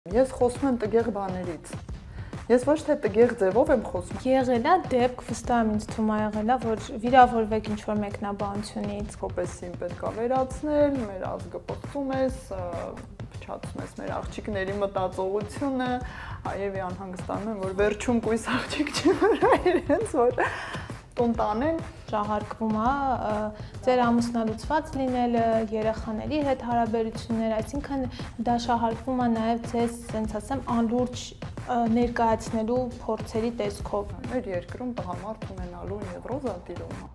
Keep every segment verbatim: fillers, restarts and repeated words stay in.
Ես խոսում եմ տգեղ բաներից։ Ես ոչ թե տգեղ ձևով եմ խոսում։ Եղել է դեպք, վստահ եմ ինձ թվում է եղել է, որ վիրավորվեք ինչ-որ մեկնաբանությունից։ Հոպեսին պետք է վերացնել, մեր ազգը պղծում ես, փչացում ես մեր աղջիկների մտածողությունը, այևի անհանգստանում եմ, որ վերջում կույս աղջիկ չի վրա իրենց, որ տուն տանեն։ Շահարկվում է ձեր ամուսնալուծված լինելը, երեխաների հետ հարաբերություններ, այսինքն դա շահարկվում է նաև ձեզ, ասենց ասեմ, անլուրջ ներկայացնելու փորձերի տեսքով։ Մեր երկրում տղամարդ ունենալու նևրոզա տիրում է։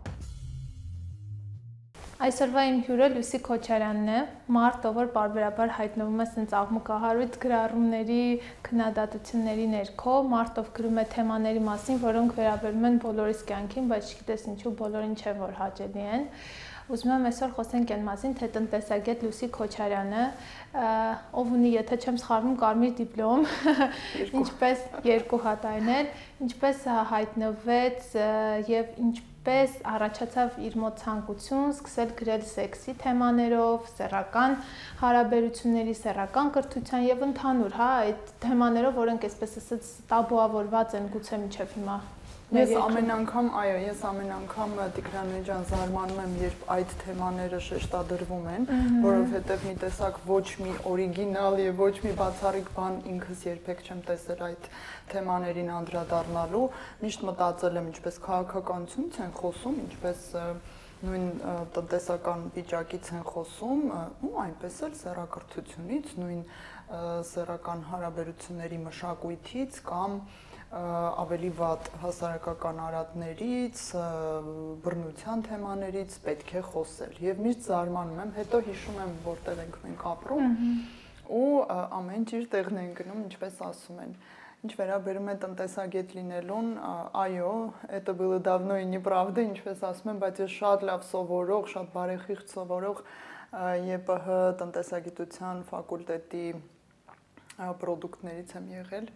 Այսօրվա իմ հյուրը Լուսի Քոչարյանն է, մարդ, ով որ պարբերաբար հայտնվում է ասենց աղմուկահարույց գրառումների, քննադատությունների ներքո, մարդ, ով գրում է թեմաների մասին, որոնք վերաբերում են բոլորիս կյանքին, բայց չգիտես ինչու բոլորին չէ, որ հաճելի են։ Ուզում եմ այսօր խոսենք այն մասին, թե տնտեսագետ Լուսի Քոչարյանը, ով ունի, եթե չեմ սխալվում, կարմիր դիպլոմ, ինչպես երկու հատ այնել, ինչպես հայտնվեց եւ ինչպես առաջացավ իր մոտ ցանկություն սկսել գրել սեքսի թեմաներով, սեռական հարաբերությունների, սեռական կրթության եւ ընդհանուր, հա, այդ թեմաներով, որոնք այսպես ասած տաբուավորված են գուցե մինչեւ հիմա։ Ես ամեն անգամ, այո, ես ամեն անգամ Տիգրան ջան զարմանում եմ, երբ այդ թեմաները շեշտադրվում են, որովհետև մի տեսակ ոչ մի օրիգինալ եւ ոչ մի բացառիկ բան ինքս երբեք չեմ տեսել այդ թեմաներին անդրադառնալու, միշտ մտածել եմ ինչպես քաղաքականությունից են խոսում, ինչպես նույն տնտեսական վիճակից են խոսում, ու այնպես էլ սեռակրթությունից, նույն սեռական հարաբերությունների մշակույթից կամ ավելի վատ հասարակական արատներից, բռնության թեմաներից պետք է խոսել եւ միշտ զարմանում եմ, հետո հիշում եմ որտեղ ենք մենք ապրում ու ամեն ինչ իր տեղն են գնում, ինչպես ասում են։ Ինչ վերաբերում է տնտեսագետ լինելուն, այո, это было давно и неправда, ինչպես ասում եմ, բայց ես շատ լավ սովորող, շատ բարեխիղճ սովորող ԵՊՀ տնտեսագիտության ֆակուլտետի պրոդուկտներից եմ եղել,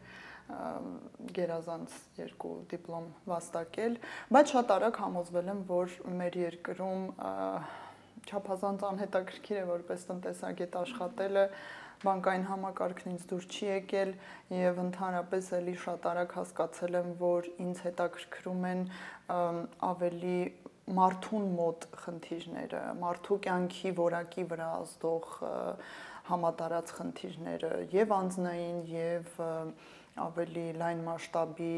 գերազանց երկու դիպլոմ վաստակել, բայց շատ արագ համոզվել եմ, որ մեր երկրում չափազանց անհետաքրքիր է որպես տնտեսագետ աշխատելը, բանկային համակարգն ինձ դուր չի եկել եւ ընդհանրապես էլի շատ արագ հասկացել եմ, որ ինձ հետաքրքրում են ավելի մարդուն մոտ խնդիրները, մարդու կյանքի որակի վրա ազդող համատարած խնդիրները եւ անձնային եւ ավելի լայն մասշտաբի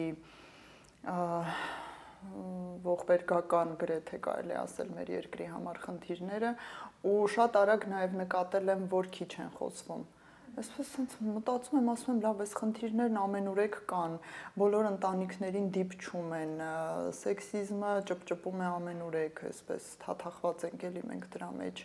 ողբերգական գրեթե կարելի ասել մեր երկրի համար խնդիրները ու շատ արագ նաև նկատել եմ, որ քիչ են խոսվում։ Այսպես sense մտածում եմ, ասում եմ, լավ, այս խնդիրներն ամենուրեք կան, բոլոր ընտանիքներին դիպչում են, սեքսիզմը ճպճպում է ամենուրեք, այսպես թաթախված ենք էլի մենք դրա մեջ,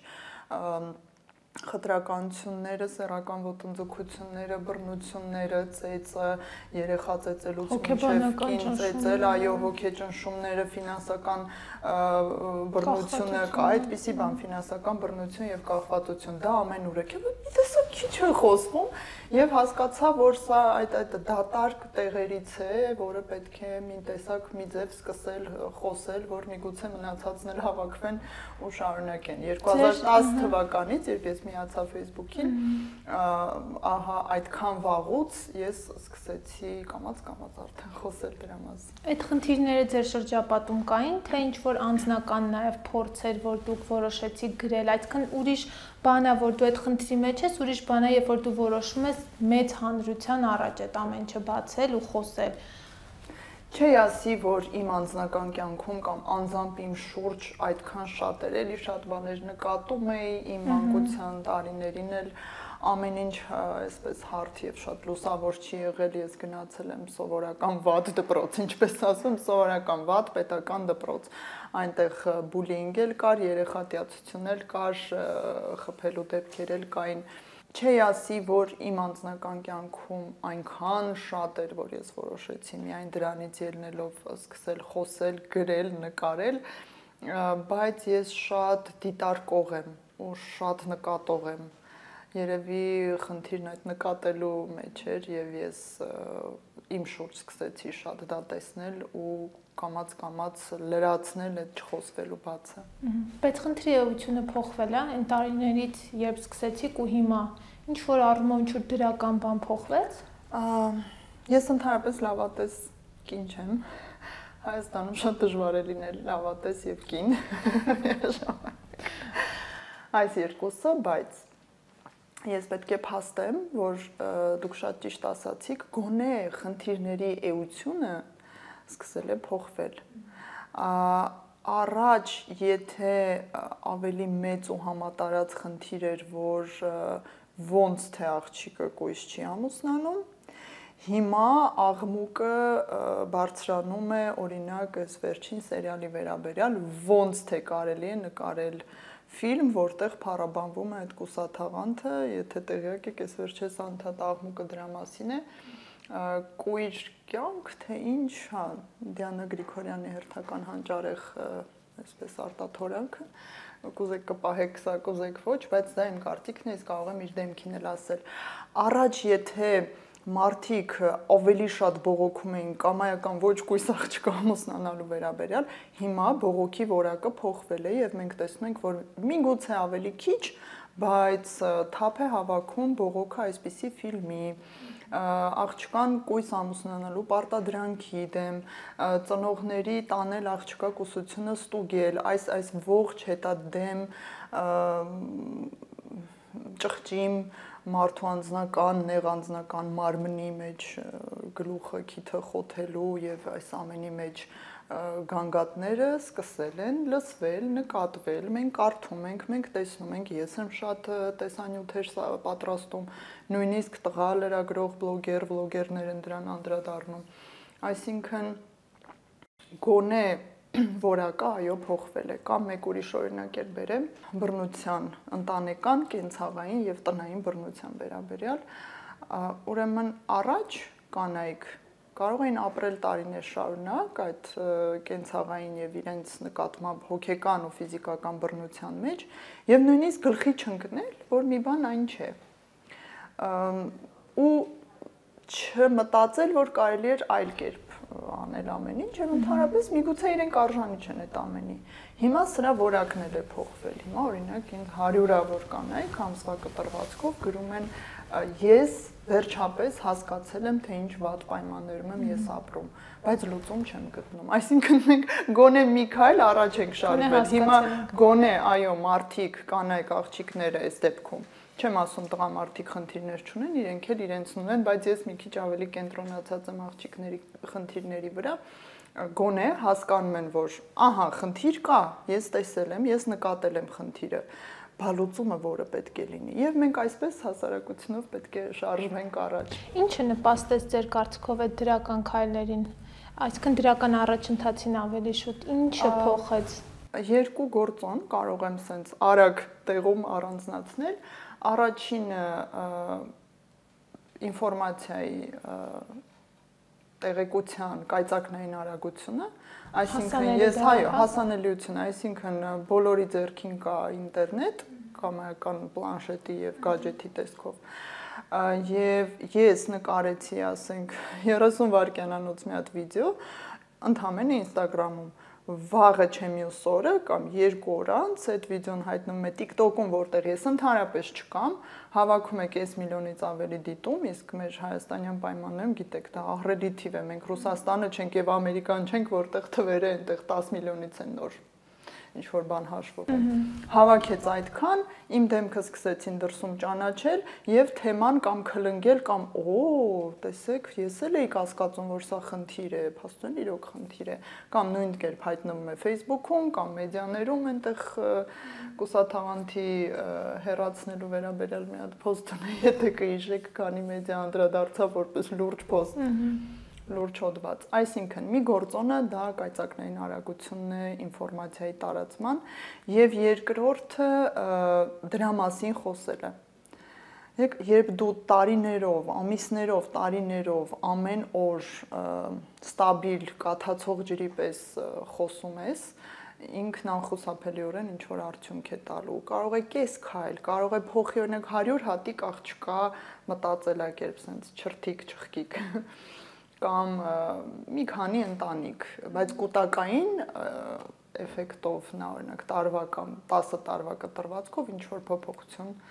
խտրականությունները, սեռական ոտնձգությունները, բռնությունները, ծեծը, երեխա ծեծելուց մինչև կին ծեծել, այո, հոգեճնշումները, ֆինանսական բռնությունը, կա այդպիսի բան, ֆինանսական բռնություն եւ կախվածություն, դա ամենուրեք է, տեսա քիչ է խոսվում եւ հասկացա, որ սա այդ այդ դատարկ տեղերից է, որը պետք է մի տեսակ մի ձև սկսել խոսել, որ միգուցե մնացածն էլ հավաքվեն ու շարունակեն։ երկու հազար տասը թվականից, երբ ես միացա Facebook-ին, ահա այդքան վաղուց ես սկսեցի կամաց-կամաց արդեն խոսել դրա մասին։ Այդ խնդիրները ձեր շրջապատում կային, թե ինչ որ անձնական նաև փորձեր, որ դուք որոշեցիք գրել, այսինքն ուրիշ բան է, որ դու այդ խնդրի մեջ ես, ուրիշ բան է, երբ որ դու որոշում ես մեծ հանրության առաջ այդ ամեն ինչը բացել ու խոսել։ Չի ասի, որ իմ անձնական կյանքում կամ անձամբ իմ շուրջ այդքան շատ էր, էլի շատ բաներ նկատում էի, իմ մանկության տարիներին էլ ամեն ինչ այսպես հարթ եւ շատ լուսավոր չի եղել, ես գնացել եմ սովորական վատ դպրոց, ինչպես ասում, սովորական վատ պետական դպրոց, այնտեղ բուլինգ էլ կար, երեխատյացություն էլ կար, խփելու դեպքեր էլ կային։ Չի ասի, որ իմ անձնական կյանքում այնքան շատ էր, որ ես որոշեցի միայն դրանից ելնելով սկսել խոսել, գրել, նկարել, բայց ես շատ դիտարկող եմ ու շատ նկատող եմ։ Երևի խնդիրն այդ նկատելու մեջ էր եւ ես իմ շուրջ սկսեցի շատ դա տեսնել ու կամաց-կամաց լրացնել այդ չխոսվելու բացը։ Բայց խնդրի էությունը փոխվել է այն տարիներից, երբ սկսեցիք ու հիմա Ինչ որ առումով ինչ որ դրական բան փոխվեց։ Ես ընդհանրապես լավատես կին չեմ։ Հայաստանում շատ դժվար է լինել լավատես եւ կին։ Այս երկուսը, բայց ես պետք է փաստեմ, որ դուք շատ ճիշտ ասացիք, գոնե խնդիրների էությունը սկսել է փոխվել։ Առաջ, եթե ավելի մեծ ու համատարած խնդիր էր, որ ոնց թե աղջիկը կույս չի ամուսնանում, հիմա աղմուկը բարձրանում է, օրինակ, այս վերջին սերիալի վերաբերյալ, ոնց թե կարելի է նկարել ֆիլմ, որտեղ փառաբանվում է այդ կուսաթաղանթը, եթե տեղյակ եք, այս վերջերս անդադ աղմուկը դրա մասին է, կույր կյանք, թե ինչ, հա, Դիանա Գրիգորյանի հերթական հանճարեղ, այսպես արտաթորանքը, կուզեք կպահեք սա, կուզեք ոչ, բայց դա իմ կարծիքն է, ես կարող եմ իր դեմքին էլ ասել։ Առաջ, եթե մարդիկ ավելի շատ բողոքում էին կամայական ոչ կույս աղջկա ամուսնանալու վերաբերյալ, հիմա բողոքի որակը փոխվել է եւ մենք տեսնում ենք, որ միգուցե ավելի քիչ, բայց թափ է հավաքում բողոքը այսպիսի ֆիլմի, աղջկան կույս ամուսնանալու պարտադրանքի դեմ, ծնողների տանել աղջկա կուսությունը ստուգել, այս այս ողջ հետադեմ ճղճիմ մարդու անձնական, նեղ անձնական մարմնի մեջ գլուխը, քիթը խոթելու եւ այս ամենի մեջ գանգատները սկսել են լսվել, նկատվել, մենք կարդում ենք, մենք տեսնում ենք, ես եմ շատ տեսանյութեր պատրաստում, նույնիսկ տղա լրագրող, բլոգեր, վլոգերներ են դրան անդրադառնում։ Այսինքն գոնե որակը այո փոխվել է, կամ մեկ ուրիշ օրինակ էլ բերեմ բռնության, ընտանեկան, կենցաղային եւ տնային բռնության վերաբերյալ, ուրեմն առաջ կանայք կարող էին ապրել տարիներ շարունակ այդ կենցաղային եւ իրենց նկատմամբ հոգեկան ու ֆիզիկական բռնության մեջ եւ նույնիսկ գլխի չընկնել, որ մի բան այն չէ։ Ու չմտածել, որ կարելի էր այլ կերպ անել ամեն ինչ, եւ ընդհանրապես միգուցե իրենք արժանի չեն այդ ամենի։ Հիմա սրա որակն էլ է փոխվել։ Հիմա օրինակ հարյուրավոր կանայք ամսվա կտրվածքով գրում են ես վերջապես հասկացել եմ, թե ինչ վատ պայմաններում եմ ես ապրում, բայց լուծում չեմ գտնում։ Այսինքն մենք գոնե մի քայլ առաջ ենք շարժվել։ Հիմա գոնե, այո, մարդիկ, կանայք, աղջիկները այս դեպքում, չեմ ասում տղամարդիկ խնդիրներ չունեն, իրենք էլ իրենց ունեն, բայց ես մի քիչ ավելի կենտրոնացած եմ աղջիկների խնդիրների վրա, գոնե հասկանում են, որ ահա, խնդիր կա, ես տեսել եմ, ես նկատել եմ խնդիրը, բալուծումը որը պետք է լինի եւ մենք այսպես հասարակությունով պետք է շարժվենք առաջ։ Ինչը նպաստեց ձեր կարծիքով այդ դրական քայլերին, այսինքն դրական առաջընթացին ավելի շուտ, ինչը փոխեց։ Երկու գործոն կարող եմ սենց արագ տեղում առանձնացնել, առաջինը ինֆորմացիայի տեղեկության կայծակնային արագությունը, այսինքն ես այո, հասանելիություն, այսինքն բոլորի ձեռքին կա ինտերնետ, կամայական պլանշետի եւ գadget-ի տեսքով։ Եվ ես նկարեցի, ասենք, երեսուն վայրկյանանոց մի հատ վիդեո, ընդհանրապես Instagram-ում վաղը չէ մյուս օրը կամ երկու օր անց այդ վիդեոն հայտնվում է TikTok-ում, որտեղ ես ընդհանրապես չկամ, հավաքում է կես միլիոնից ավելի դիտում, իսկ մեր հայաստանյան պայմաններում գիտեք, դա ահռելի թիվ է, մենք Ռուսաստանը չենք եւ Ամերիկան չենք, որտեղ թվերը այնտեղ տասը միլիոնից են նոր ինչ որ բան հաշվով։ Հավաքեց այդքան, իմ դեմքը սկսեցին դրսում ճանաչել եւ թեման կամ քլնգել կամ օ, տեսեք, ես էլ էի կասկածում, որ սա խնդիր է, փաստորեն իրոք խնդիր է, կամ նույն կերպ հայտնվում է Facebook-ում կամ մեդիաներում, այնտեղ կուսաթաղանթի հեռացնելու վերաբերյալ մի հատ post ունի, եթե կհիշեք, քանի մեդիա անդրադարձավ որպես լուրջ post։ Լուրջ հոդված, այսինքն մի գործոնը դա կայծակնային արագությունն է ինֆորմացիայի տարածման եւ երկրորդը դրա մասին խոսելը։ Երբ դու տարիներով, ամիսներով, տարիներով ամեն օր ստաբիլ կաթացող ջրի պես խոսում ես, ինքն անխուսափելիորեն ինչ որ արդյունք է տալու։ Կարող է կես քայլ, կարող է փոխի օրինակ հարյուր հատիկ աղջկա մտածելակերպ, sense չրթիկ, չխկիկ կամ մի քանի ընտանիք, բայց կൂട്ടակային էֆեկտով նա օրինակ տարվա կամ տասը տարվա կտրվածքով ինչ որ փոփոխություն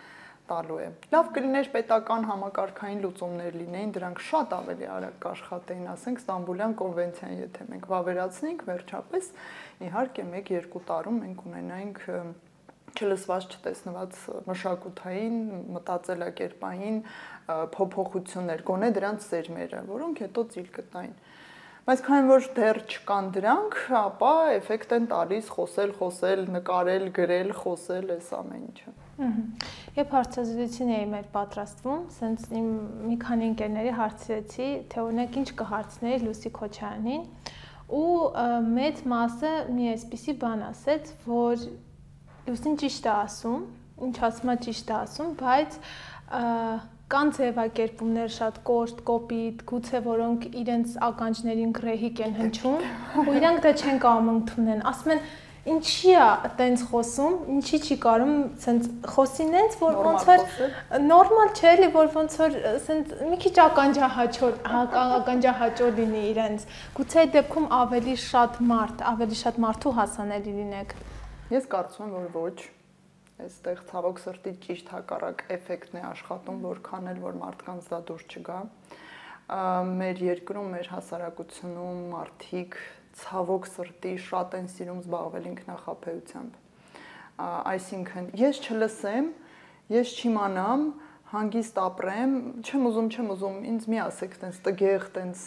տալու է։ Լավ կլիներ պետական համակարգային լուծումներ լինեին, դրանք շատ ավելի արագ կաշխատեին, ասենք Ստամբուլյան կոնվենցիան, եթե մենք վավերացնենք, վերջապես իհարկե մեկ-երկու տարում մենք ունենայինք չլսված, չտեսնված մշակութային, մտածելակերպային փոփոխություններ, գոնե դրանց սերմերը, որոնք հետո ծիլ կտային։ Բայց քանի որ դեռ չկան դրանք, ապա էֆեկտ են տալիս խոսել, խոսել, նկարել, գրել, խոսել այս ամեն ինչը։ Երբ հարցազրույցին էի մեր պատրաստվում, սենց իմ մի քանի ընկերների հարցրեցի, թե օրինակ ինչ կհարցնեի Լուսի Քոչարյանին, ու մեծ մասը մի այսպիսի բան ասեց, որ Լուսին ճիշտ է ասում, ինչ ասում է ճիշտ է ասում, բայց կան ձևակերպումներ շատ կոշտ, կոպիտ, գուցե որոնք իրենց ականջներին գրեհիկ են հնչում, ու իրանք դա չեն կարող ընդունեն։ Ասում են, ինչի է այտենց խոսում, ինչի չի կարում սենց խոսին այնց, որ ոնց որ նորմալ չէ, էլի որ ոնց որ սենց մի քիչ ականջահաճոր, ականջահաճոր լինի իրենց։ Գուցե այդ դեպքում ավելի շատ մարդ, ավելի շատ մարդու հասանելի լինեք։ Ես կարծում եմ, որ ոչ։ Այստեղ ցավոք սրտի ճիշտ հակառակ էֆեկտն է աշխատում, որքան էլ որ մարդկանց դա դուր չգա։ Մեր երկրում, մեր հասարակությունում մարդիկ ցավոք սրտի շատ են սիրում զբաղվել ինքնախապեյությամբ։ Այսինքն, ես չլսեմ, ես չիմանամ, հանգիստ ապրեմ, չեմ ուզում, չեմ ուզում, ինձ մի ասեք, տենց տգեղ, տենց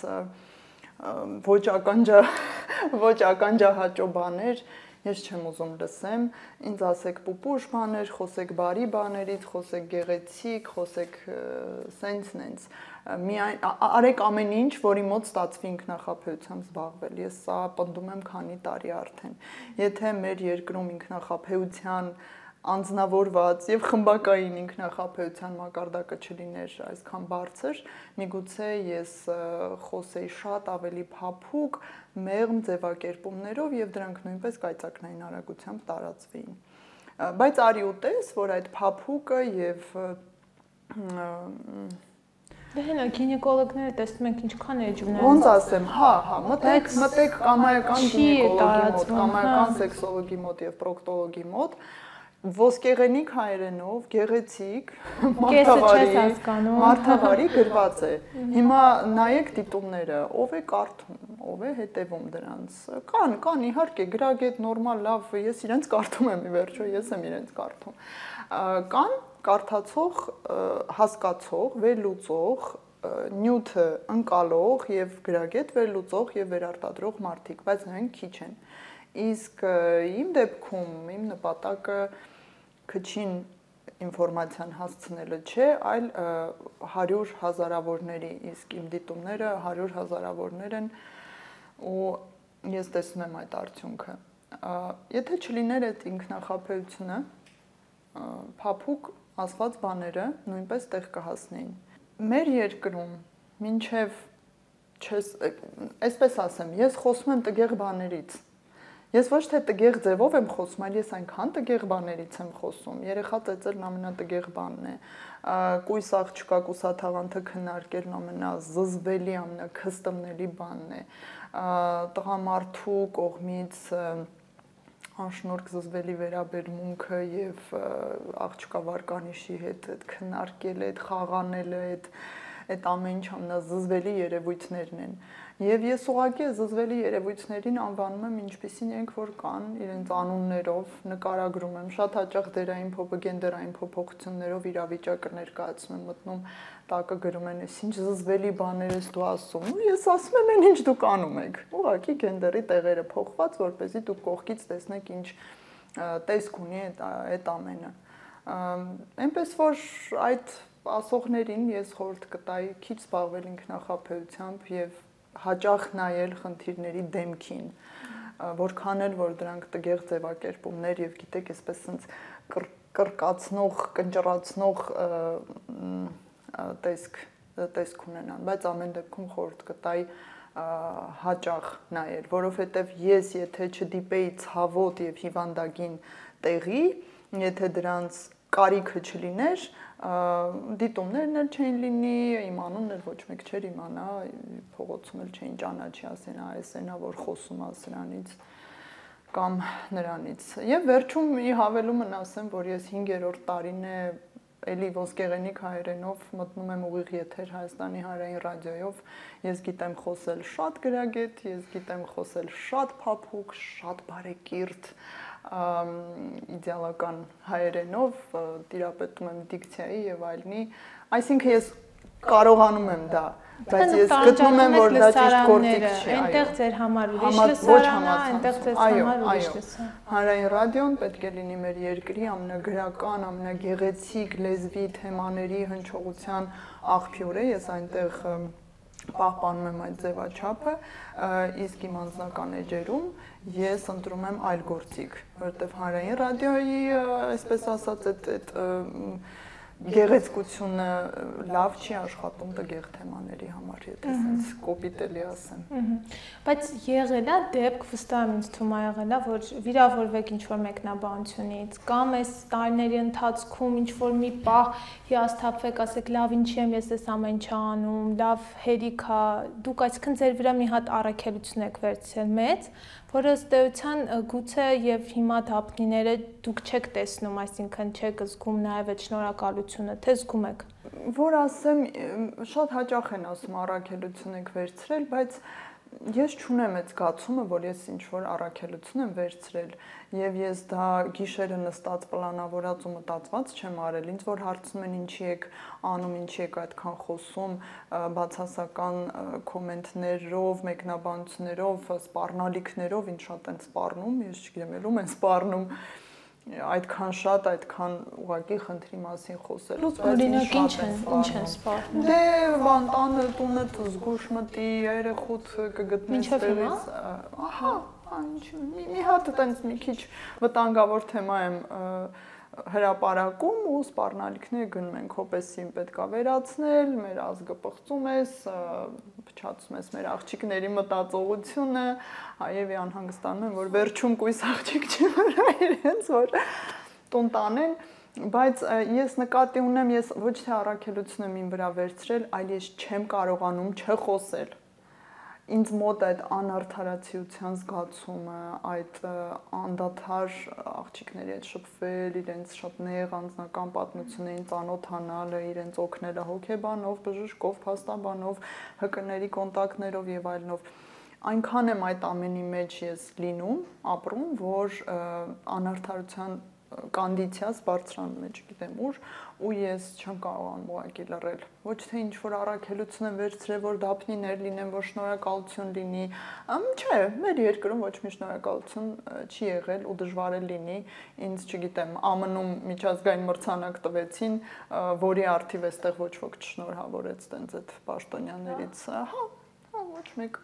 ոչ ականջա, ոչ ականջահաճո բաներ, ես չեմ ուզում լսեմ, ինձ ասեք պուպուշ բաներ, խոսեք բարի բաներից, խոսեք գեղեցիկ, խոսեք սենց-նենց, միայն արեք ամեն ինչ, որի մոտ ստացվի ինքնախապեյությամբ զբաղվել, ես սա պնդում եմ քանի տարի արդեն, եթե մեր երկրում ինքնախապեյության անձնավորված եւ խմբակային ինքնախապեյության մակարդակը չլիներ այսքան բարձր, միգուցե ես խոսեի շատ ավելի փափուկ, մեղմ ձևակերպումներով եւ դրանք նույնպես կայծակնային արագությամբ տարածվեին։ Բայց արի ուտես, որ այդ փափուկը եւ Դե հենա գինեկոլոգները տեսնում ենք ինչքան էջուներ։ Ոնց ասեմ, հա, հա, մտեք, մտեք կամայական գինեկոլոգի մոտ, կամայական սեքսոլոգի մոտ եւ պրոկտոլոգի մոտ, ոսկեղենիկ հայերենով, գեղեցիկ, մարդավարի, մարդավարի գրված է։ Հիմա նայեք դիտումները, ով է կարդում, ով է հետևում դրանց։ Կան, կան իհարկե գրագետ նորմալ լավ, ես իրենց կարդում եմ ի վերջո, ես եմ իրենց կարդում։ Կան կարդացող, հասկացող, վերլուծող, նյութը ընկալող եւ գրագետ վերլուծող եւ վերարտադրող մարդիկ, բայց նրանք քիչ են։ Իսկ իմ դեպքում իմ նպատակը քչին ինֆորմացիան հասցնելը չէ, այլ հարյուր հազարավորների, իսկ իմ դիտումները հարյուր հազարավորներ են ու ես տեսնում եմ այդ արդյունքը։ Եթե չլիներ այդ ինքնախապեյությունը, փափուկ ասված բաները նույնպես տեղ կհասնեին։ Մեր երկրում մինչև չես, այսպես ասեմ, ես խոսում եմ տգեղ բաներից։ Ես ոչ թե տգեղ ձևով եմ խոսում, այլ ես այնքան տգեղ բաներից եմ խոսում։ Երեխա ծեծելն ամենատգեղ բանն է։ Կույս աղջկա կուսաթաղանթը քննարկելն ամենազզվելի, ամենաքստմնելի բանն է։ Տղամարդու կողմից անշնորհք զզվելի վերաբերմունքը եւ աղջկա վարկանիշի հետ այդ քննարկելը, այդ խաղանելը, այդ այդ ամեն ինչ ամենազզվելի երևույթներն են։ Եվ ես ուղղակի զզվելի երևույթներին անվանում եմ ինչպիսին ենք, որ կան իրենց անուններով, նկարագրում եմ, շատ հաճախ դերային գենդերային փոփոխություններով իրավիճակը ներկայացնում եմ, մտնում տակը գրում են, «Ինչ զզվելի բաներ ես դու ասում»։ Ու ես ասում եմ, «Այն ինչ դուք անում եք»։ Ուղղակի գենդերի տեղերը փոխված, որպեսզի դուք կողքից տեսնեք ինչ տեսք ունի այդ ամենը։ Այնպես որ այդ ասողներին ես խորհուրդ կտայի քիչ զբաղվել ինքնախապեյությամբ եւ հաճախ նայել խնդիրների դեմքին, որքան էլ որ դրանք տգեղ ձևակերպումներ եւ գիտեք, այսպես sense կրկացնող, կնճռացնող տեսք տեսք ունենան, բայց ամեն դեպքում խորհուրդ կտայի հաճախ նայել, որովհետեւ ես եթե չդիպեի ցավոտ եւ հիվանդագին տեղի, եթե դրանց կարիքը չլիներ, դիտումներն էլ չէին լինի, իմ անունն էլ ոչ մեկ չէր իմանա, փողոցում էլ չէին ճանաչի, ասեն, այս էնա որ խոսում է սրանից կամ նրանից։ Եվ վերջում ի հավելումն ասեմ, որ ես հինգերորդ տարին է էլի ոսկեղենիկ հայերենով մտնում եմ ուղիղ եթեր Հայաստանի հանրային ռադիոյով։ Ես գիտեմ խոսել շատ գրագետ, ես գիտեմ խոսել շատ փափուկ, շատ բարեկիրթ, իդեալական հայերենով, տիրապետում եմ դիկցիայի եւ այլնի, այսինքն ես կարողանում եմ դա, բայց ես գտնում եմ, որ դա ճիշտ գործիք չի, այո։ Այնտեղ ձեր համար ուրիշ լսարան է, այնտեղ ձեզ համար ուրիշ լսարան։ Հանրային ռադիոն պետք է լինի մեր երկրի ամենագրական, ամենագեղեցիկ լեզվի թեմաների հնչողության աղբյուրը, ես այնտեղ պահպանում եմ այդ ձևաչափը, իսկ իմ անձնական էջերում ես ընտրում եմ այլ գործիք, որովհետև հանրային ռադիոյի, այսպես ասած, այդ գեղեցկությունը լավ չի աշխատում տգեղ թեմաների համար, եթե ասենց կոպիտ էլի ասեմ։ Բայց եղել է դեպք, վստահ եմ ինձ թվում է եղել է, որ վիրավորվեք ինչ-որ մեկնաբանությունից, կամ այս տարիների ընթացքում ինչ-որ մի պահ հիասթափվեք, ասեք լավ ինչի եմ ես այս ամեն ինչ անում, լավ հերիք է, դուք այսքան ձեր վրա մի հատ առաքելություն եք վերցրել մեծ, որը ըստ էության գուցե եւ հիմա դափնիները դուք չեք տեսնում, այսինքն չեք զգում նաեւ այդ շնորհակալությունը, թե զգում եք։ Որ ասեմ, շատ հաճախ են ասում առաքելություն եք վերցրել, բայց ես չունեմ այդ զգացումը, որ ես ինչ-որ առաքելություն եմ վերցրել եւ ես դա գիշերը նստած պլանավորած ու մտածված չեմ արել, ինձ որ հարցնում են ինչի եք անում, ինչի եք այդքան խոսում, բացասական կոմենտներով, մեկնաբանություններով, սպառնալիքներով, ինչ շատ են սպառնում, ես չգիտեմ, ելում են սպառնում այդքան շատ, այդքան ուղղակի խնդրի մասին խոսելուց, օրինակ ինչ են, ինչ են սպառնում։ Դե բան տանը տունը զգուշ մտի, երեխուդ կգտնես տեղից, ահա, ինչ, մի հատ տենց մի քիչ վտանգավոր թեմա եմ հրապարակում ու սպառնալիքները գնում են, քոպեսին պետքա վերացնել, մեր ազգը պղծում ես, փչացում ես մեր աղջիկների մտածողությունը, այևի անհանգստանում եմ, որ վերջում կույս աղջիկ չի վրա իրենց, որ տուն տանեն, բայց ես նկատի ունեմ, ես ոչ թե առաքելություն եմ իմ վրա վերցրել, այլ ես չեմ կարողանում չխոսել։ Ինձ մոտ այդ անարդարացիության զգացումը, այդ անդադար աղջիկների հետ շփվել, իրենց շատ նեղ անձնական պատմություններին ծանոթանալը, իրենց օգնելը հոգեբանով, բժշկով, փաստաբանով, Հ Կ-ների կոնտակտներով եւ այլնով, այնքան եմ այդ ամենի մեջ ես լինում, ապրում, որ անարդարության կոնդիցիաս բարձրանում է, չգիտեմ ուր, ու ես չեմ կարողանում ուղղակի լռել։ Ոչ թե ինչ-որ առաքելություն եմ վերցրել, որ դափնիներ լինեն, որ շնորհակալություն լինի, չէ, մեր երկրում ոչ մի շնորհակալություն չի եղել ու դժվար է լինի, ինձ չգիտեմ, ԱՄՆ-ում միջազգային մրցանակ տվեցին, որի առթիվ էստեղ ոչ ոք չշնորհավորեց տենց այդ պաշտոնյաներից, հա, ոչ մեկ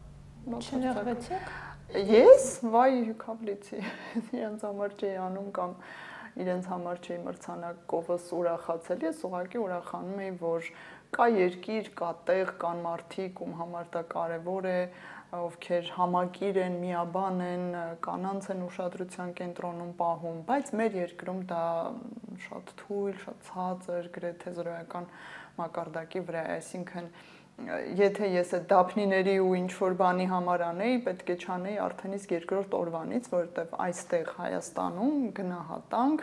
Չնեղվեցիք։ Ես, վայ հյուքավլիցի, իրենց համար չէի անում կամ իրենց համար չէի մրցանակովս ուրախացել, ես ուղղակի ուրախանում էի, որ կա երկիր, կա տեղ, կան մարդիկ, ում համար դա կարևոր է, ովքեր համակիր են, միաբան են, կանանց են ուշադրության կենտրոնում պահում, բայց մեր երկրում դա շատ թույլ, շատ ցածր, գրեթե զրոյական մակարդակի վրա է, այսինքն եթե ես այդ դափնիների ու ինչ-որ բանի համար անեի, պետք է չանեի արդեն իսկ երկրորդ օրվանից, որովհետև այստեղ Հայաստանում գնահատանք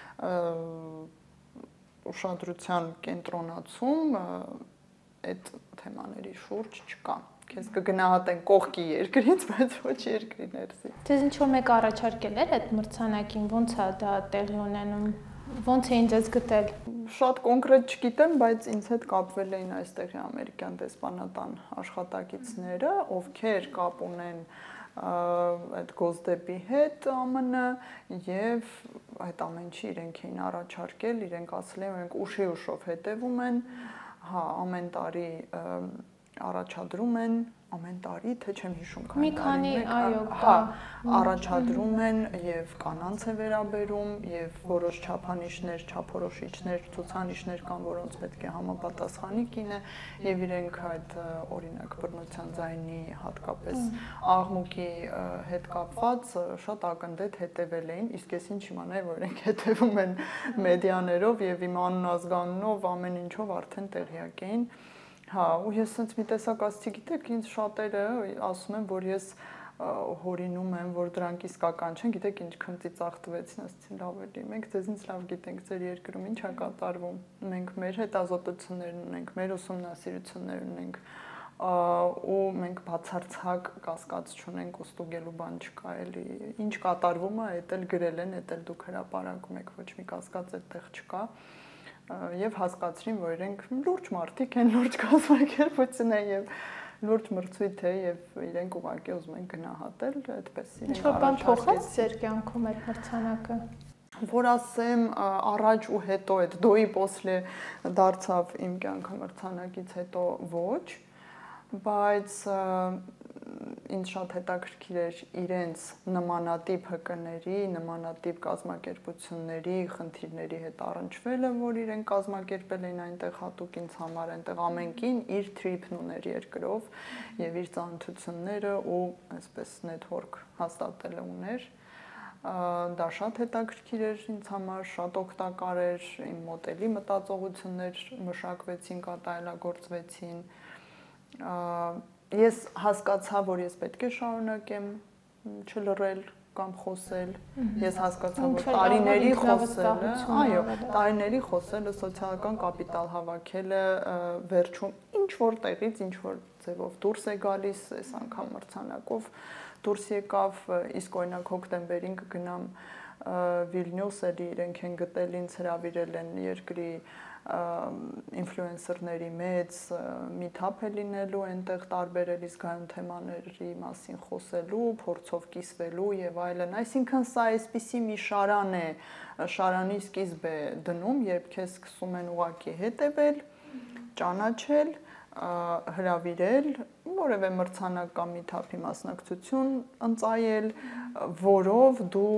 ուշադրության կենտրոնացում այդ թեմաների շուրջ չկա։ Քեզ կգնահատեն կողքի երկրից, բայց ոչ երկրի ներսից։ Ձեզ ինչ-որ մեկ առաջարկել էր այդ մրցանակին, ոնց է դա տեղի ունենում։ Ոնց էին ձեզ գտել։ Շատ կոնկրետ չգիտեմ, բայց ինձ հետ կապվել էին այստեղի ամերիկյան դեսպանատան աշխատակիցները, ովքեր կապ ունեն այդ Գոսդեպի հետ ԱՄՆ եւ այդ ամենի իրենք էին առաջարկել, իրենք ասել են, մենք ուշի ուշով հետևում են, հա, ամեն տարի առաջադրում են, ամեն տարի, թե չեմ հիշում քանի տարի, այո, հա, առաջադրում են եւ կանանց է վերաբերում եւ որոշ չափանիշներ, չափորոշիչներ, ցուցանիշներ կան, որոնց պետք է համապատասխանի կինը եւ իրենք այդ օրինակ բռնության ձայնի հատկապես աղմուկի հետ կապված շատ ակնթեթ հետեւել էին, իսկ ես ինչ իմանայի, որ իրենք հետեւում են մեդիաներով եւ իմ անունազգանունով ամեն ինչով արդեն տեղյակ էին։ Հա, ու ես sense մի տեսակ ասացի, գիտեք, ինձ շատերը ասում են, որ ես հորինում եմ, որ դրանք իսկական չեն, գիտեք ինչ քնծիծաղ տվեցին, ասեցին լավ էլի, մենք ձեզնից լավ գիտենք ձեր երկրում ինչ է կատարվում, մենք մեր հետազոտություններ ունենք, մեր ուսումնասիրություններ ունենք, ու մենք բացարձակ կասկած չունենք ու ստուգելու բան չկա էլի, ինչ կատարվում է, էդ էլ գրել են, էդ էլ դուք հրապարակում եք, ոչ մի կասկած այդտեղ չկա, եւ հասկացրին, որ իրենք լուրջ մարդիկ են, լուրջ կազմակերպություն են եւ լուրջ մրցույթ է եւ իրենք ուղղակի ուզում են գնահատել, այդպես իրենք ինչ-որ բան փոխեց ձեր կյանքում այդ մրցանակը։ Որ ասեմ, առաջ ու հետո այդ դոյի պոսլե դարձավ իմ կյանքը մրցանակից հետո ոչ, բայց ինձ շատ հետաքրքիր էր իրենց նմանատիպ հկների, նմանատիպ կազմակերպությունների, խնդիրների հետ առնչվելը, որ իրենք կազմակերպել էին այնտեղ հատուկ ինձ համար, այնտեղ ամենքին իր թրիփն ուներ երկրով եւ իր ծանոթությունները ու այսպես նեթվորք հաստատելը ուներ։ Դա շատ հետաքրքիր էր ինձ համար, շատ օգտակար էր, իմ մոդելի մտածողություններ մշակվեցին, կատարելագործվեցին։ Ես հասկացա, որ ես պետք է շարունակեմ չլռել կամ խոսել։ Ես հասկացա, որ տարիների խոսելը, այո, տարիների խոսելը, սոցիալական կապիտալ հավաքելը վերջում ինչ որ տեղից, ինչ որ ձևով դուրս է գալիս, այս անգամ մրցանակով դուրս եկավ, իսկ օրինակ հոկտեմբերին կգնամ Վիլնյուս, էլի իրենք են գտել ինձ, հրավիրել են երկրի ինֆլուենսերների մեծ meet-up է լինելու, այնտեղ տարբեր էլի զգայուն թեմաների մասին խոսելու, փորձով կիսվելու եւ այլն։ Այսինքն սա այսպիսի մի շարան է, շարանի սկիզբ է դնում, երբ քեզ սկսում են ուղակի հետևել, ճանաչել, հրավիրել, որևէ մրցանակ կամ meet-up-ի մասնակցություն ընծայել, որով դու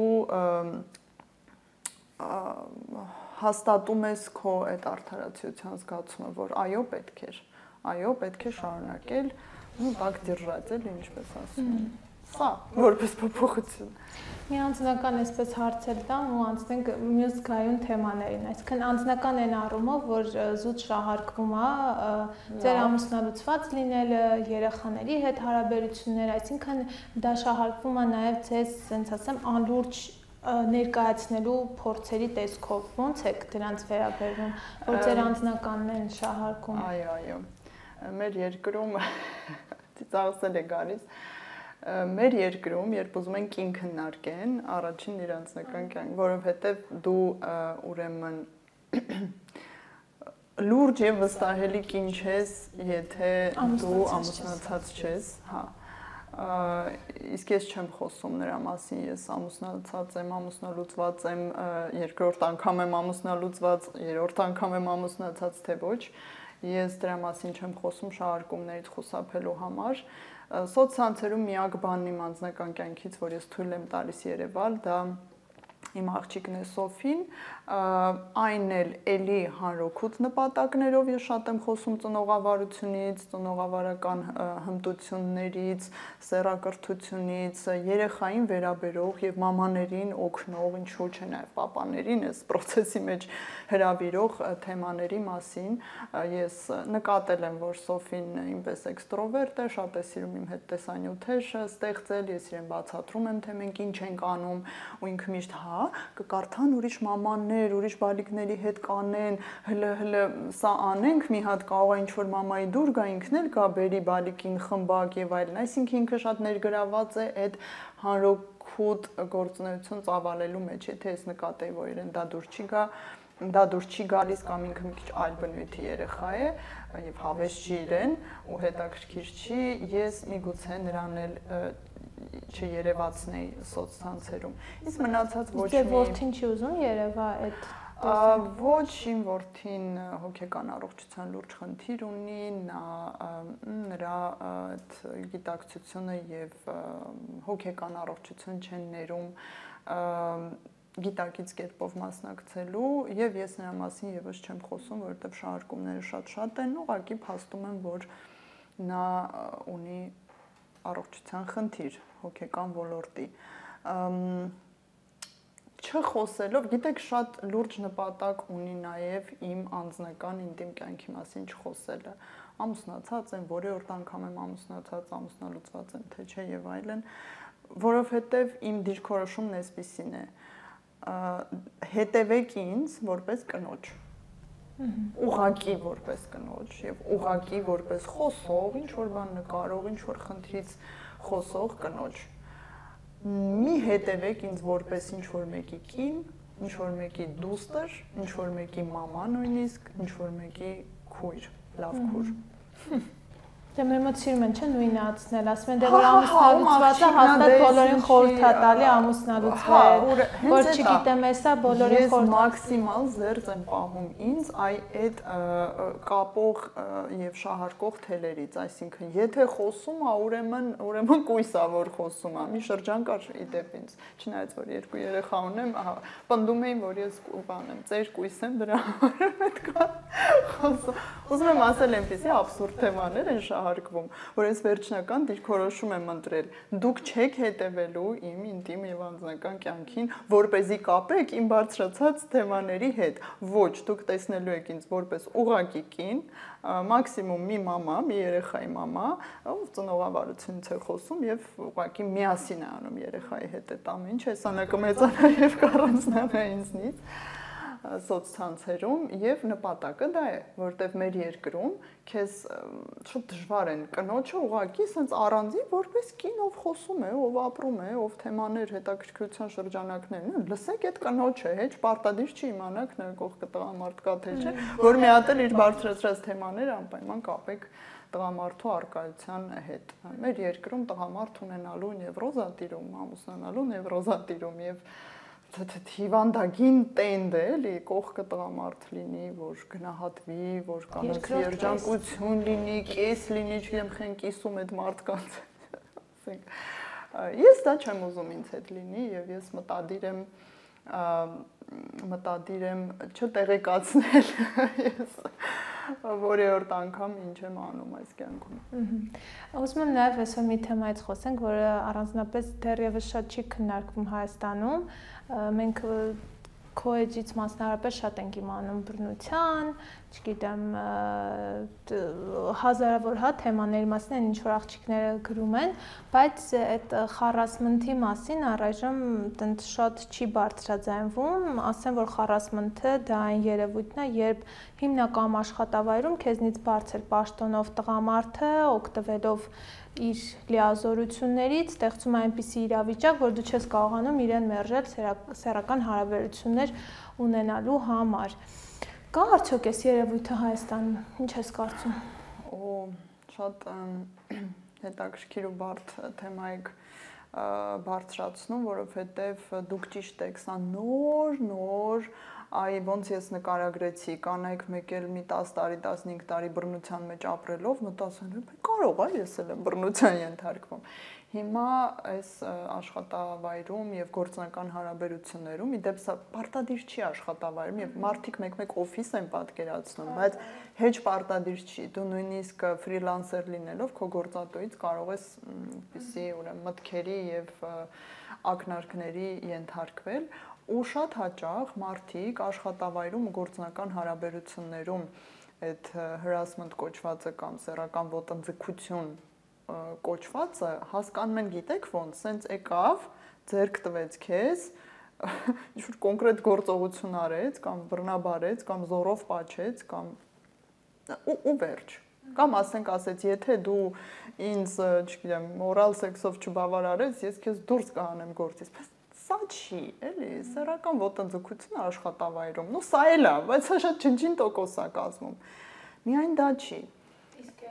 հաստատում ես քո այդ արդարացիության զգացումը, որ այո, պետք էր, այո, պետք է շարունակել, ու так держать, էլի ինչպես ասում են։ Սա որպես փոփոխություն։ Մի անձնական այսպես հարցեր տամ ու անցնենք մյուս գայուն թեմաներին։ Այսինքն անձնական այն առումով, որ զուտ շահարկվում է ձեր ամուսնալուծված լինելը, երեխաների հետ հարաբերություններ, այսինքն դա շահարկվում է նաև ձեզ, ասենց ասեմ, անլուրջ ներկայացնելու փորձերի տեսքով, ո՞նց եք դրանց վերաբերվում, որ ձեր անձնականն են շահարկում։ Այո, այո։ Մեր երկրում ծիծաղել է գալիս։ Մեր երկրում, երբ ուզում են կին քննարկեն, առաջին իր անձնական կյանք, որովհետև դու ուրեմն լուրջ եւ վստահելի կին չես, եթե դու ամուսնացած չես, հա։ Իսկ ես չեմ խոսում նրա մասին, ես ամուսնացած եմ, ամուսնալուծված եմ, երկրորդ անգամ եմ ամուսնալուծված, երրորդ անգամ եմ ամուսնացած, թե ոչ։ Ես դրա մասին չեմ խոսում շահարկումներից խուսափելու համար։ Սոցցանցերում միակ բանն իմ անձնական կյանքից, որ ես թույլ եմ տալիս երևալ, դա իմ աղջիկն է Սոֆին, այն էլ էլի հանրօգուտ նպատակներով ես շատ եմ խոսում ծնողավարությունից, ծնողավարական հմտություններից, սեռակրթությունից, երեխային վերաբերող եւ մամաներին օգնող, ինչու՞ չէ նաեւ պապաներին այս process-ի մեջ հրավիրող թեմաների մասին։ Ես նկատել եմ, որ Սոֆին ինպես էքստրովերտ է, շատ է սիրում իմ հետ տեսանյութեր ստեղծել, ես իրեն բացատրում եմ, թե մենք ինչ ենք անում, ու ինքը միշտ հա կկարդան ուրիշ մամաներ, ուրիշ բալիկների հետ կանեն, հլը հլը սա անենք, մի հատ կարող է ինչ-որ մամայի դուր գա, ինքն էլ գա բերի բալիկին խմբակ եւ այլն, այսինքն ինքը շատ ներգրաված է այդ հանրօգուտ գործունեություն ծավալելու մեջ, եթե ես նկատեի, որ իրեն դա դուր չի գա, դա դուր չի գալիս կամ ինքը մի քիչ այլ բնույթի երեխա է եւ հավես չի իրեն ու հետաքրքիր չի, ես միգուցե նրան էլ չերևացնեի սոցցանցերում։ Իսկ մնացած ոչ մի որդին չի ուզում երևա այդ ոչ իմ որդին հոգեկան առողջության լուրջ խնդիր ունի, նա նրա այդ գիտակցությունը եւ հոգեկան առողջություն չեն ներում գիտակից կերպով մասնակցելու եւ ես նրա մասին եւս չեմ խոսում, որովհետեւ շահարկումները շատ-շատ են, ուղղակի փաստում եմ, որ նա ունի առողջության խնդիր հոգեկան ոլորտի։ Չխոսելով, գիտեք, շատ լուրջ նպատակ ունի նաև իմ անձնական ինտիմ կյանքի մասին չխոսելը, ամուսնացած եմ, որերորդ անգամ եմ ամուսնացած, ամուսնալուծված եմ, թե չէ եւ այլն, որովհետեւ իմ դիրքորոշումն էսպիսին է։ Հետևեք ինձ որպես կնոջ։ Ուղղակի որպես կնոջ եւ ուղղակի որպես խոսող, ինչ որ բան նկարող, ինչ որ խնդրից խոսող կնոջ։ Մի հետևեք ինձ որպես ինչ որ մեկի կին, ինչ որ մեկի դուստր, ինչ որ մեկի մամա նույնիսկ, ինչ որ մեկի քույր, լավ քույր։ Դե մեր մոտ սիրում են չէ նույնը ածնել, ասում են դե որ ամուսնալուծվածը հաստատ բոլորին խորհուրդ է տալի ամուսնալուծվել, որ չգիտեմ էսա բոլորին խորհուրդ։ Ես մաքսիմալ զերծ եմ պահում ինձ այ այդ կապող եւ շահարկող թելերից, այսինքն եթե խոսում է, ուրեմն ուրեմն կույս է որ խոսում է։ Մի շրջան կար իդեպ ինձ, չնայած որ երկու երեխա ունեմ, պնդում էին որ ես բան եմ, ծեր կույս եմ, դրա համար պետք է խոսում։ Ուզում եմ ասել այնպեսի абսուրդ թեմաներ են հարկվում, որ ես վերջնական դիրքորոշում եմ ընտրել։ Դուք չեք հետևելու իմ ինտիմ եւ անձնական կյանքին, որպեսզի կապեք իմ բարձրացած թեմաների հետ։ Ոչ, դուք տեսնելու եք ինձ որպես ուղղակի կին, մաքսիմում մի մամա, մի երեխայի մամա, ով ծնողավարությունից է խոսում եւ ուղղակի միասին է անում երեխայի հետ այդ ամենը, հեսա նա կմեծանա եւ կառանձնանա ինձնից սոցցանցերում եւ նպատակը դա է, որտեվ մեր երկրում քեզ շատ դժվար են կնոջը ուղակի sense առանձին որպես կին ով խոսում է, ով ապրում է, ով թեմաներ հետաքրքրության շրջանակներն են, լսեք այդ կնոջը, հեչ պարտադիր չի իմանաք նա կողքը տղամարդ կա թե չէ, որ մի հատ էլ իր բարձրացրած թեմաները անպայման կապեք տղամարդու արկայության հետ։ Մեր երկրում տղամարդ ունենալու նևրոզա տիրում, ամուսնանալու նևրոզա տիրում եւ հիվանդագին տենդ է, էլի, կողքը տղամարդ լինի, որ գնահատվի, որ կանոց երջանկություն լինի, կես լինի, չգիտեմ, խեն կիսում այդ մարդկանց։ Ես դա չեմ ուզում ինձ հետ լինի եւ ես մտադիր եմ մտադիր եմ չտեղեկացնել ես որևէ անգամ ինչ եմ անում այս կյանքում։ Ուզում եմ նաև այսօր մի թեմայից խոսենք, որը առանձնապես դեռևս շատ չի քննարկվում Հայաստանում։ Մենք քո էջից մասնարարապես շատ ենք իմանում բռնության, չգիտեմ, հազարավոր հա թեմաների մասին են ինչ որ աղջիկները գրում են, բայց այդ խառասմնթի մասին առայժմ տենց շատ չի բարձրաձայնվում, ասեմ որ խառասմնթը դա այն երևույթն է, երբ հիմնական աշխատավայրում քեզնից բարձր պաշտոնով տղամարդը օգտվելով իր լիազորություններից ստեղծում է այնպիսի իրավիճակ, որ դու չես կարողանում իրեն մերժել սեռական հարաբերություններ ունենալու համար։ Կա արդյոք այս երևույթը Հայաստանում, ինչ ես կարծում։ Օ, շատ հետաքրքիր ու բարդ թեմա եք բարձրացնում, որովհետև դուք ճիշտ եք, սա նոր, նոր Այ ոնց ես նկարագրեցի, կանայք մեկ էլ մի տասը տարի, տասնհինգ տարի բռնության մեջ ապրելով մտածում են, կարող է, ես էլ եմ բռնության ենթարկվում։ Հիմա այս աշխատավայրում եւ գործնական հարաբերություններում, իդեպ սա պարտադիր չի աշխատավայրում եւ մարդիկ մեկ-մեկ օֆիս են պատկերացնում, բայց հեչ պարտադիր չի։ Դու նույնիսկ ֆրիլանսեր լինելով քո գործատուից կարող ես այդպիսի ուրեմն մտքերի եւ ակնարկների ենթարկվել ու շատ հաճախ մարդիկ աշխատավայրում ու գործնական հարաբերություններում այդ harassment կոչվածը կամ սեռական ոտնձգություն կոչվածը հասկանում են, գիտեք ոնց, սենց եկավ, ձեռք տվեց քեզ, ինչ-որ կոնկրետ գործողություն արեց, կամ բռնաբարեց, կամ զորով պաչեց, կամ ու վերջ։ Կամ ասենք ասեց, եթե դու ինձ, չգիտեմ, մորալ սեքսով չբավարարես, ես քեզ դուրս կհանեմ գործից։ Սա չի, էլի, սեռական ոտնձգությունը աշխատավայրում, նո սա էլ է, բայց սա շատ չնչին տոկոս է կազմում։ Միայն դա չի։ Իսկ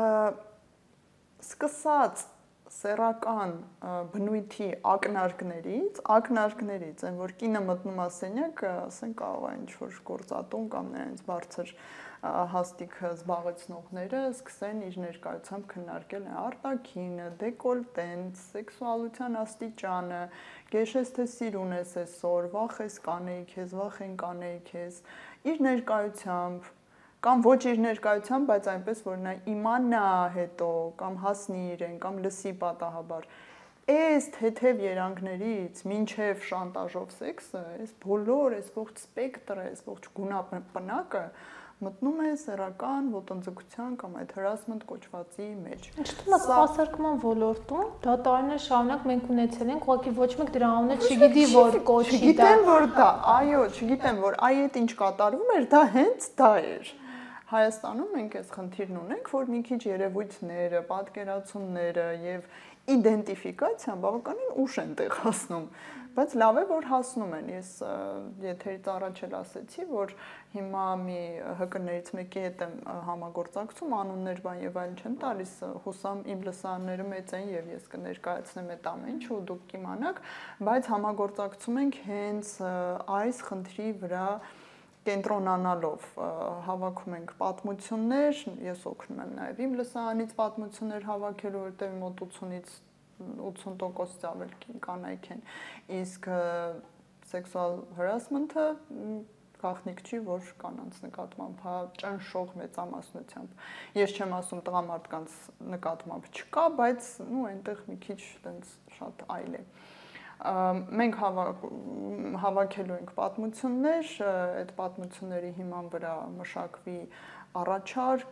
սկսած սեռական բնույթի ակնարկներից, ակնարկներից են, որ կինը մտնում է սենյակ, ասեն կարող է ինչ-որ գործատուն կամ նրանց բարձր հաստիկ զբաղեցնողները սկսեն իր ներկայությամբ քննարկել արտաքինը, դեկոլտեն, սեքսուալության աստիճանը, գեշես թե սիրուն ես այսօր, վախ ես կանեի քեզ, վախ են կանեի քեզ, իր ներկայությամբ կամ ոչ իր ներկայությամբ, բայց այնպես որ նա իմանա հետո կամ հասնի իրեն կամ լսի պատահաբար այս թեթև երանգներից մինչև շանտաժով սեքսը, այս բոլոր այս ողջ սպեկտրը, այս ողջ գունապնակը մտնում է սեռական ոտնձգության կամ այդ harassment կոչվածի մեջ։ Ինչ թվում է սպասարկման ոլորտում, դա տարիներ շարունակ մենք ունեցել ենք, ուղղակի ոչ մեկ դրա անունը չգիտի, որ կոչի դա։ Չգիտեն, որ դա, այո, չգիտեն, որ այ այդ ինչ կատարվում էր, դա հենց դա էր։ Հայաստանում մենք այս խնդիրն ունենք, որ մի քիչ երևույթները, պատկերացումները եւ իդենտիֆիկացիան բավականին ուշ են տեղ հասնում, բայց լավ է, որ հասնում են։ Ես եթերից առաջ էլ ասեցի, որ հիմա մի ՀԿ-ներից մեկի հետ եմ համագործակցում, անուններ բան եւ այլն չեմ տալիս, հուսամ իմ լսարանները մեծ են եւ ես կներկայացնեմ այդ ամեն ինչ ու դուք կիմանաք, բայց համագործակցում ենք հենց այս խնդրի վրա կենտրոնանալով, հավաքում ենք պատմություններ, ես օգնում եմ նաև իմ լսարանից պատմություններ հավաքելու, որտեղ մոտ ութունից ութուն տոկոսից ավել կանայք են, իսկ sexual harassment-ը գաղտնիք չի, որ կանանց նկատմամբ հա ճնշող մեծամասնությամբ։ Ես չեմ ասում տղամարդկանց նկատմամբ չկա, բայց նու այնտեղ մի քիչ տենց շատ այլ է։ Մենք հավաքելու ենք պատմություններ, այդ պատմությունների հիման վրա մշակվի առաջարկ,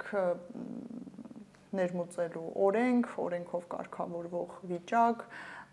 ներմուծելու օրենք, օրենքով կարգավորվող վիճակ,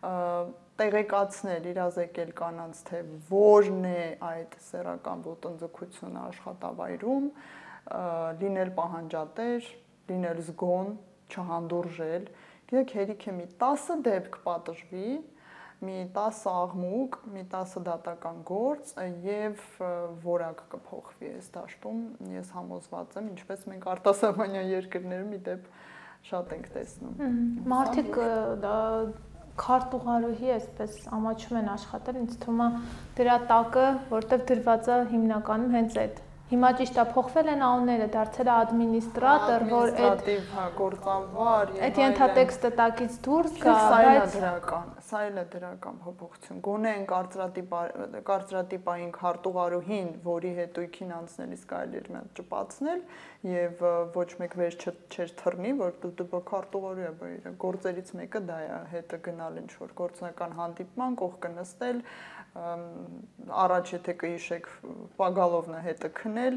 տեղեկացնել, իրազեկել կանանց, թե որն է այդ սեռական ոտնձգությունը աշխատավայրում, լինել պահանջատեր, լինել զգոն, չհանդուրժել, գիտեք, հերիք է մի տասը դեպք պատժվի, մի տասը աղմուկ, մի տասը դատական գործ եւ որակ կփոխվի այս դաշտում, ես համոզված եմ, ինչպես մենք արտասահմանյան երկրներում ի դեպ շատ ենք տեսնում։ Մարդիկ դա քարտուղարուհի այսպես ամաչում են աշխատել, ինձ թվում է դրա տակը, որտեղ դրված է հիմնականում հենց այդ։ Հիմա ճիշտ է փոխվել են անունները, դարձել է ադմինիստրատոր, որ այդ գործավար եւ այդ ենթատեքստը տակից դուրս գա, բայց դրական, սա էլ է դրական փոփոխություն։ Գոնե են կարծրատիպային քարտուղարուհին, որի հետույքին անցնելիս կարելի էր մոտ ճպացնել եւ ոչ մեկ վեր չէր թռնի, որ դու քարտուղարու է, բայց գործերից մեկը դա է, հետը գնալ ինչ որ գործնական հանդիպման, կողքը նստել, առաջ եթե կհիշեք Պագալովնը հետը քնել,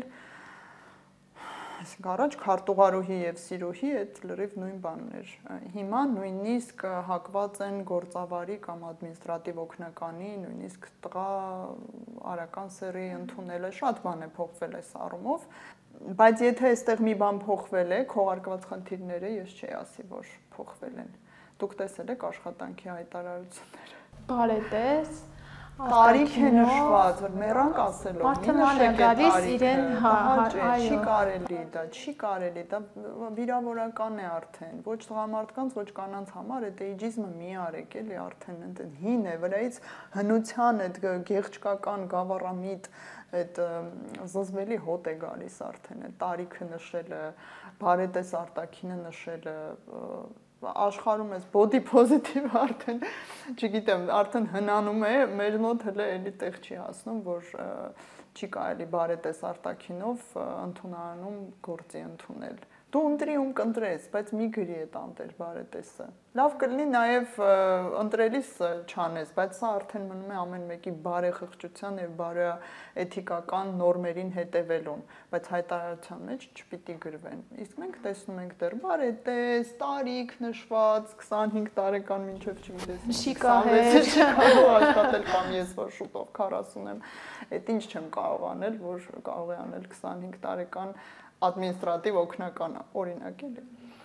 այսինքն առաջ քարտուղարուհի եւ սիրուհի այդ լրիվ նույն բանն էր։ Հիմա նույնիսկ հակված են գործավարի կամ ադմինիստրատիվ օգնականի, նույնիսկ տղա արական սերի ընդունելը, շատ բան է փոխվել այս առումով, բայց եթե այստեղ մի բան փոխվել է, քողարկված խնդիրները ես չի ասի, որ փոխվել են։ Դուք տեսել եք աշխատանքի հայտարարությունները։ Բարետես Տարիք է նշված, որ մեռանք ասելով, մարդը ման է գալիս իրեն չի կարելի, դա չի կարելի, դա վիրավորական է արդեն, ոչ տղամարդկանց, ոչ կանանց համար, այդ էյջիզմը մի արեք էլի արդեն, այդ հին է, վրայից հնության այդ գեղջկական գավառամիտ, այդ զզվելի հոտ է գալիս արդեն, այդ տարիքը նշելը, բարետես արտաքինը նշելը, աշխարհում էս body positive արդեն, չգիտեմ, արդեն հնանում է, մեր մոտ հələ էլի տեղ չի հասնում, որ չի կարելի բարետես արտաքինով ընդունարանում գործի ընդունել։ Դու ընտրի ում կընտրես, բայց մի գրի այդ անտեր բարետեսը։ Լավ կլինի նաև ընտրելիս չանես, բայց սա արդեն մնում է ամեն մեկի բարեխղճության եւ բարեէթիկական նորմերին հետևելուն, բայց հայտարարության մեջ չպիտի գրվեն։ Իսկ մենք տեսնում ենք դեռ բարետես, տարիք նշված, քսանհինգ տարեկան մինչև չգիտես, շիկահեր կարող աշխատել կամ ես որ շուտով քառասուն եմ, այդ ինչ չեմ կարող անել, որ կարող է անել քսանհինգ տարեկան ադմինիստրատիվ օգնականը, օրինակ էլի։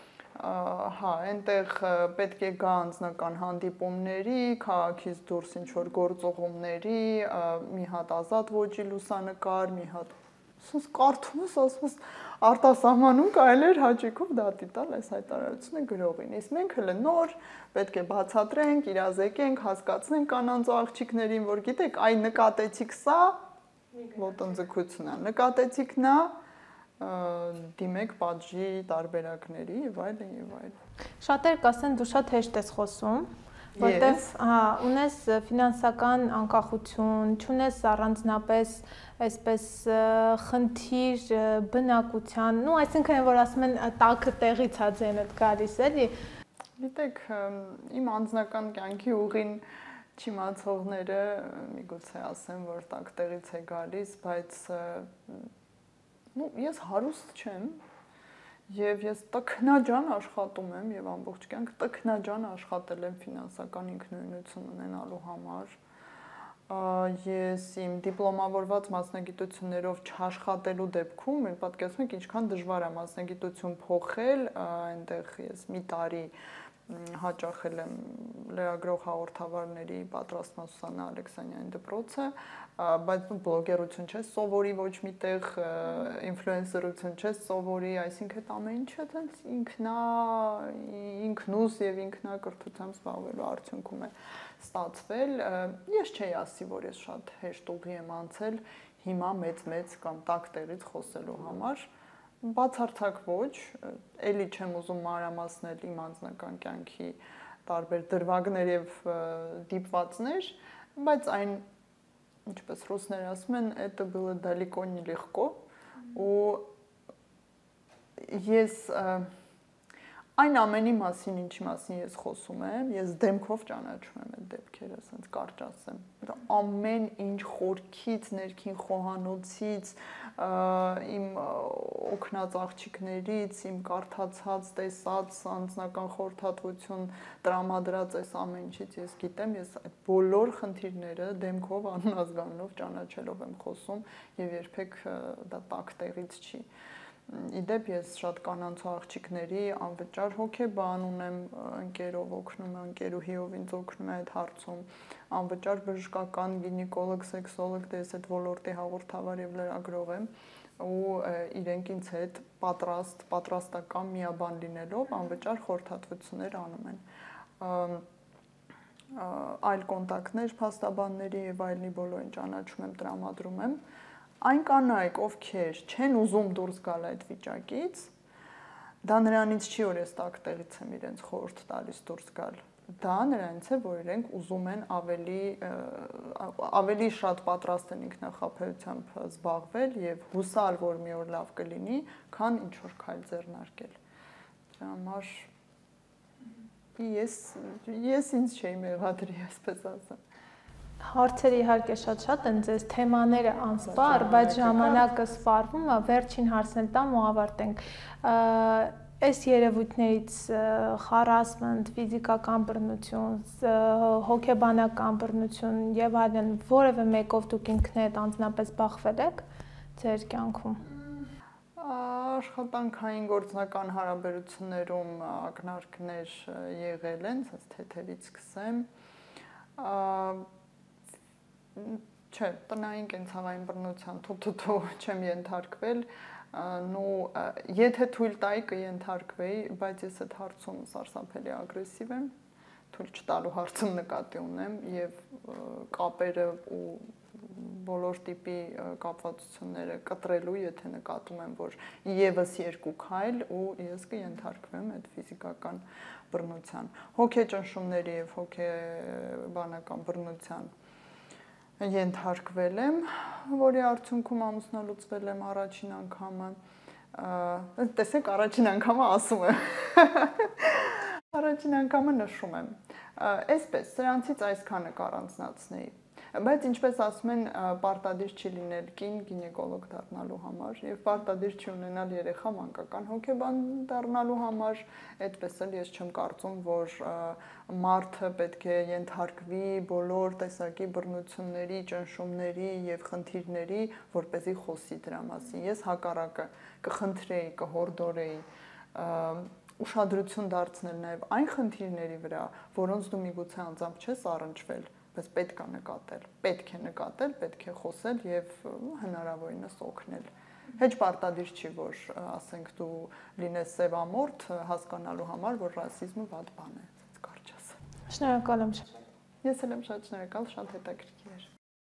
Հա, այնտեղ պետք է գա անձնական հանդիպումների, քաղաքից դուրս ինչ-որ գործողումների, մի հատ ազատ ոճի լուսանկար, մի հատ ասես կարդում ես, ասում ես արտասահմանում կարելի էր հաճիկով դատի տալ այս հայտարարությունը գրողին։ Իսկ մենք հələ նոր պետք է բացատրենք, իրազեկենք, հասկացնենք կանանց աղջիկներին, որ գիտեք, այ նկատեցիք սա, ոտնձգությունն է, նկատեցիք նա դիմեք պատժի տարբերակների եւ այլն եւ այլն։ Շատեր կասեն դու շատ հեշտ ես խոսում, որտեվ հա ունես ֆինանսական անկախություն, չունես առանձնապես այսպես խնդիր բնակության, ну այսինքն որ ասում են տակը տեղից է ձենդ գալիս էլի։ Գիտեք, իմ անձնական կյանքի ուղին չիմացողները միգուցե ասեն, որ տակ տեղից է գալիս, բայց Ну, ես հարուստ չեմ, եւ ես տքնաջան աշխատում եմ եւ ամբողջ կյանք տքնաջան աշխատել եմ ֆինանսական ինքնուրույնություն ունենալու համար։ Ես իմ դիպլոմավորված մասնագիտություններով չաշխատելու դեպքում մենք պատկերացնում ենք ինչքան դժվար է մասնագիտություն փոխել, այնտեղ ես մի տարի հաճախել եմ լրագրող հաղորդավարների պատրաստման Սուսաննա Ալեքսանյանի դպրոցը, բայց դու բլոգերություն չես սովորի ոչ միտեղ, ինֆլուենսերություն չես սովորի, այսինքն այդ ամեն ինչը այդպես ինքնա ինքնուս եւ ինքնակրթությամբ զբաղվելու արդյունքում է ստացվել։ Ես չէի ասի, որ ես շատ հեշտ ուղի եմ անցել հիմա մեծ-մեծ կամ տաք տեղից խոսելու համար։ Բացարձակ ոչ, էլի չեմ ուզում մանրամասնել իմ անձնական կյանքի տարբեր դրվագներ եւ դիպվածներ, բայց այն, ինչպես ռուսները ասում են, это было далеко не легко, ու ես այն ամենի մասին, ինչի մասին ես խոսում եմ, ես դեմքով ճանաչում եմ այդ դեպքերը, ասենց կարճ ասեմ։ Ամեն ինչ խորքից, ներքին խոհանոցից, իմ օգնած աղջիկներից, իմ կարդացած, տեսած, անձնական խորհրդատվություն տրամադրած այս ամեն ինչից ես գիտեմ, ես այդ բոլոր խնդիրները դեմքով անազգանունով ճանաչելով եմ խոսում եւ երբեք դա տակ տեղից չի։ Իդեպ ես շատ կանանց աղջիկների անվճար հոգեբան ունեմ, ընկերով օգնում եմ, ընկերուհիով ինձ օգնում է այդ հարցում, անվճար բժշկական, գինեկոլոգ, սեքսոլոգ, դες այդ ոլորտի հաղորդավար եւ լրագրող եմ, ու իրենք ինձ հետ պատրաստ, պատրաստական միաբան լինելով անվճար խորհրդատվություններ անում են։ Այլ կոնտակտներ փաստաբանների եւ այլնի բոլորին ճանաչում եմ, տրամադրում եմ։ Այն կանայք, ովքեր չեն ուզում դուրս գալ այդ վիճակից, դա նրանից չի, որ ես տակ տեղից եմ իրենց խորհուրդ տալիս դուրս գալ։ Դա նրանից է, որ իրենք ուզում են ավելի ավելի շատ պատրաստ են ինքնախապեյությամբ զբաղվել եւ հուսալ, որ մի օր լավ կլինի, քան ինչ որ քայլ ձեռնարկել։ Դրա համար ես ես ինձ չէի մեղադրի, այսպես ասեմ։ Հարցերը իհարկե շատ-շատ են, ձեզ թեմաները անսպար, բայց ժամանակը սպառվում է, վերջին հարցն տամ ու ավարտենք։ Այս երևույթներից harassment, ֆիզիկական բռնություն, հոգեբանական բռնություն եւ այլն, որևէ մեկով դուք ինքներդ անձնապես բախվել եք ձեր կյանքում։ Աշխատանքային գործնական հարաբերություններում ակնարկներ եղել են, ասես թեթևից սկսեմ։ Չէ, տնային կենցաղային բռնության թութու չեմ ենթարկվել, նո եթե թույլ տայի կենթարկվեի, բայց ես այդ հարցում սարսափելի ագրեսիվ եմ, թույլ չտալու հարցում նկատի ունեմ եւ կապերը ու բոլոր տիպի կապվածությունները կտրելու, եթե նկատում եմ, որ եւս երկու քայլ ու ես կենթարկվեմ այդ ֆիզիկական բռնության, հոգեճնշումների եւ հոգեբանական բռնության ենթարկվել եմ, որի արդյունքում ամուսնալուծվել եմ առաջին անգամը։ Տեսեք, առաջին անգամը ասում եմ։ Առաջին անգամը նշում եմ։ Այսպես, սրանցից այսքանը կառանձնացնեի։ Բայց ինչպես ասում են, պարտադիր չի լինել կին գինեկոլոգ դառնալու համար եւ պարտադիր չի ունենալ երեխա մանկական հոգեբան դառնալու համար, այդպես էլ ես չեմ կարծում, որ մարդը պետք է ենթարկվի բոլոր տեսակի բռնությունների, ճնշումների եւ խնդիրների, որպեսզի խոսի դրա մասին։ Ես հակառակը կխնդրեի, կհորդորեի ուշադրություն դարձնել նաեւ այն խնդիրների վրա, որոնց դու միգուցե անձամբ չես առնչվել, բայց պետք է նկատել, պետք է նկատել, պետք է խոսել եւ հնարավորինս օգնել։ Հեչ պարտադիր չի, որ ասենք դու լինես սևամորթ հասկանալու համար, որ ռասիզմը վատ բան է, կարճ ասեմ։ Շնորհակալ եմ։ Ես էլ եմ շատ շնորհակալ, շատ հետաքրքիր էր։